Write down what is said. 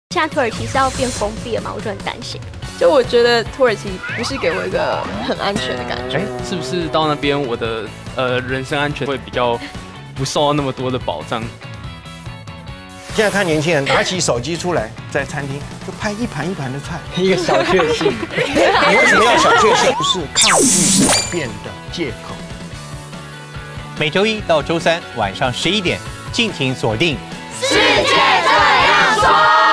现在土耳其是要变封闭了嘛，我就很担心。 就我觉得土耳其不是给我一个很安全的感觉。 是不是到那边我的人身安全会比较不受到那么多的保障？ 现在看年轻人拿起手机出来，在餐厅就拍一盘一盘的菜， 一个小确幸。 你为什么要小确幸？不是抗拒改变的借口。 每周一到周三晚上11点，敬请锁定。 世界这样说。